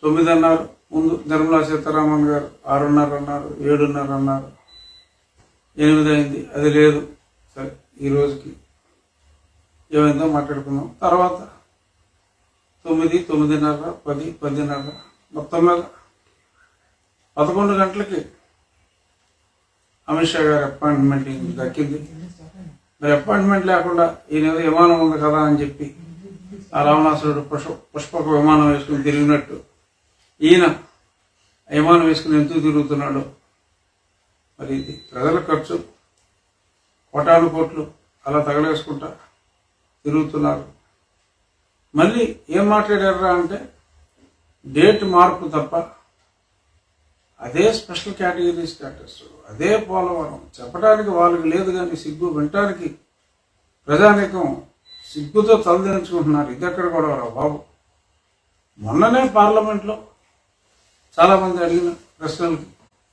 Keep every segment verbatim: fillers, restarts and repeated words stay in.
తొమ్మిది అన్నారు, ముందు నిర్మలా సీతారామన్ గారు ఆరున్నర అన్నారు, ఏడున్నర అన్నారు, ఎనిమిది అయింది, అది లేదు. సరే ఈ రోజుకి ఏమైందో మాట్లాడుకుందాం. తర్వాత తొమ్మిది తొమ్మిదిన్నర పది పదిన్నర మొత్తం మీద పదకొండు గంటలకి అమిత్ షా గారి అపాయింట్మెంట్ దక్కింది. మరి అపాయింట్మెంట్ లేకుండా ఈయన ఏదో విమానం ఉంది కదా అని చెప్పి ఆ రావణాసురుడు పుష్ప పుష్పక విమానం వేసుకుని తిరిగినట్టు ఈయన విమానం వేసుకుని ఎందుకు తిరుగుతున్నాడు? మరి ఇది ప్రజల ఖర్చు, కోటాను కోట్లు అలా తగలేసుకుంటా తిరుగుతున్నారు. మళ్ళీ ఏం మాట్లాడారా అంటే డేట్ మార్పు తప్ప అదే స్పెషల్ కేటగిరీ స్టేటస్, అదే పోలవరం చెప్పడానికి వాళ్ళకి లేదు. కానీ సిగ్గు వినటానికి ప్రజానీకం సిగ్గుతో తలదించుకుంటున్నారు. ఇది ఎక్కడ కూడా బాబు. మొన్ననే పార్లమెంట్లో చాలా మంది అడిగిన ప్రశ్నలకి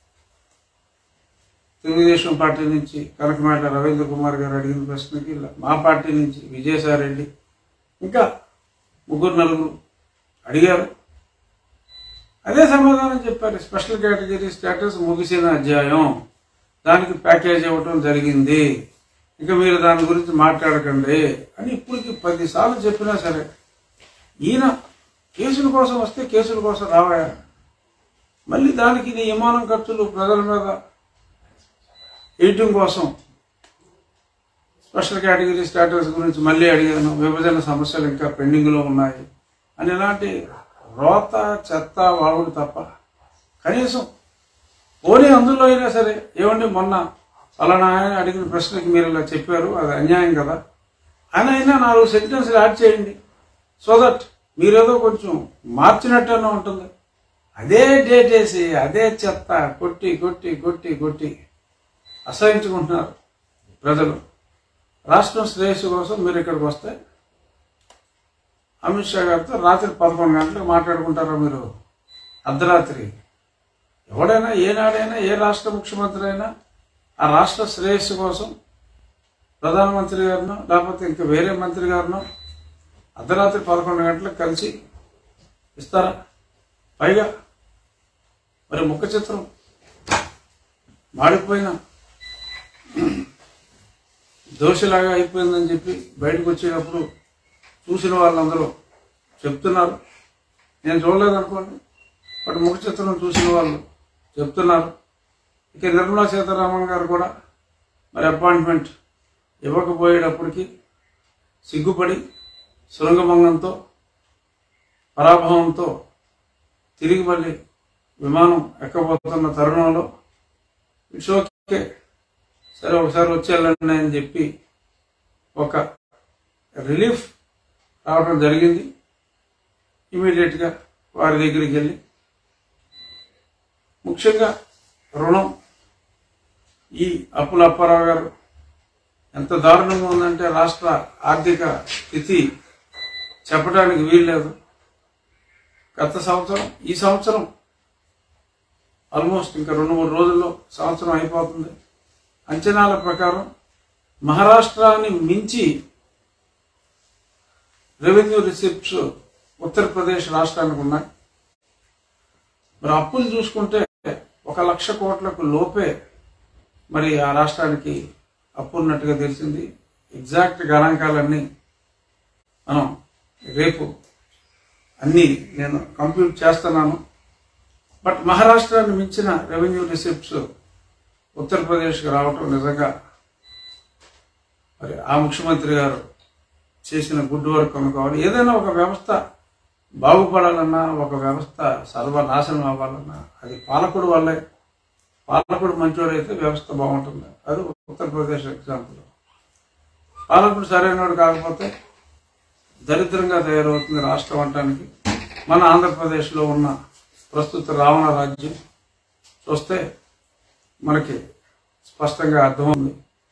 తెలుగుదేశం పార్టీ నుంచి కనకమేట రవీంద్ర కుమార్ గారు అడిగిన ప్రశ్నకి మా పార్టీ నుంచి విజయసాయి రెడ్డి ఇంకా ముగ్గురు నలుగురు అడిగారు. అదే సమాధానం చెప్పారు. స్పెషల్ కేటగిరీ స్టేటస్ ముగిసిన అధ్యాయం, దానికి ప్యాకేజ్ ఇవ్వటం జరిగింది, ఇంకా మీరు దాని గురించి మాట్లాడకండి అని ఇప్పటికి పదిసార్లు చెప్పినా సరే ఈయన కేసుల కోసం వస్తే కేసుల కోసం రావా, మళ్ళీ దానికి నీ విమానం ఖర్చులు ప్రజల మీద వేయటం కోసం స్పెషల్ కేటగిరీ స్టేటస్ గురించి మళ్ళీ అడిగాను, విభజన సమస్యలు ఇంకా పెండింగ్లో ఉన్నాయి అని ఇలాంటి రోత చెత్త వాగుడు తప్ప కనీసం పోనీ అందులో అయినా సరే ఏమండి మొన్న ఫలానా ఆయన అడిగిన ప్రశ్నకి మీరు ఇలా చెప్పారు, అది అన్యాయం కదా అని అయినా నాలుగు సెంటెన్స్లు యాడ్ చేయండి. సో దట్ మీరేదో కొంచెం మార్చినట్టనే ఉంటుంది. అదే డేట్ వేసి అదే చెత్త కొట్టి కొట్టి కొట్టి కొట్టి అసహించుకుంటున్నారు ప్రజలు. రాష్ట్రం శ్రేయస్సు కోసం మీరు ఇక్కడికి వస్తే అమిత్ షా గారితో రాత్రి పదకొండు గంటలకు మాట్లాడుకుంటారా మీరు? అర్ధరాత్రి. ఎవడైనా ఏనాడైనా ఏ రాష్ట్ర ముఖ్యమంత్రి అయినా ఆ రాష్ట్ర శ్రేయస్సు కోసం ప్రధానమంత్రి గారినో లేకపోతే ఇంకా వేరే మంత్రి గారినో అర్ధరాత్రి పదకొండు గంటలకు కలిసి ఇస్తారా? పైగా మరి ముఖ చిత్రం మాడిపోయిన దోషలాగా అయిపోయిందని చెప్పి బయటకు వచ్చేటప్పుడు చూసిన వాళ్ళందరూ చెప్తున్నారు. నేను చూడలేదనుకోండి, బట్ ముఖ చిత్రం చూసిన వాళ్ళు చెప్తున్నారు. ఇక నిర్మలా సీతారామన్ గారు కూడా మరి అపాయింట్మెంట్ ఇవ్వకపోయేటప్పటికి సిగ్గుపడి శృంగభంగంతో పరాభవంతో తిరిగి మళ్ళీ విమానం ఎక్కబోతున్న తరుణంలో ఇట్స్ ఓకే సరే ఒకసారి వచ్చేళ్ళండి అని చెప్పి ఒక రిలీఫ్ రావడం జరిగింది. ఇమీడియట్గా వారి దగ్గరికి వెళ్ళి ముఖ్యంగా రుణం, ఈ అప్పుల అప్పారావు గారు ఎంత దారుణంగా ఉందంటే రాష్ట్ర ఆర్థిక స్థితి చెప్పడానికి వీల్లేదు. గత సంవత్సరం ఈ సంవత్సరం ఆల్మోస్ట్ ఇంకా రెండు మూడు రోజుల్లో సంవత్సరం అయిపోతుంది. అంచనాల ప్రకారం మహారాష్ట్రాన్ని మించి రెవెన్యూ రిసిప్ట్స్ ఉత్తరప్రదేశ్ రాష్ట్రానికి ఉన్నాయి. మరి అప్పులు చూసుకుంటే ఒక లక్ష కోట్లకు లోపే మరి ఆ రాష్ట్రానికి అప్పు ఉన్నట్టుగా తెలిసింది. ఎగ్జాక్ట్ గణాంకాలన్నీ మనం రేపు అన్నీ నేను కంప్యూట్ చేస్తున్నాను. బట్ మహారాష్ట్రాన్ని మించిన రెవెన్యూ రిసిప్ట్స్ ఉత్తరప్రదేశ్కి రావటం నిజంగా మరి ఆ ముఖ్యమంత్రి గారు చేసిన గుడ్ వర్క్ అనుకోవాలి. ఏదైనా ఒక వ్యవస్థ బాగుపడాలన్నా, ఒక వ్యవస్థ సర్వనాశనం అవ్వాలన్నా అది పాలకుడు వల్లే. పాలకుడు మంచోడైతే వ్యవస్థ బాగుంటుంది. అది ఉత్తరప్రదేశ్ ఎగ్జాంపుల్. పాలకుడు సరైనవాడు కాకపోతే దరిద్రంగా తయారవుతుంది రాష్ట్రం అంటానికి. మన ఆంధ్రప్రదేశ్లో ఉన్న ప్రస్తుత రావణ రాజ్యం చూస్తే మనకి స్పష్టంగా అర్థమవుతుంది.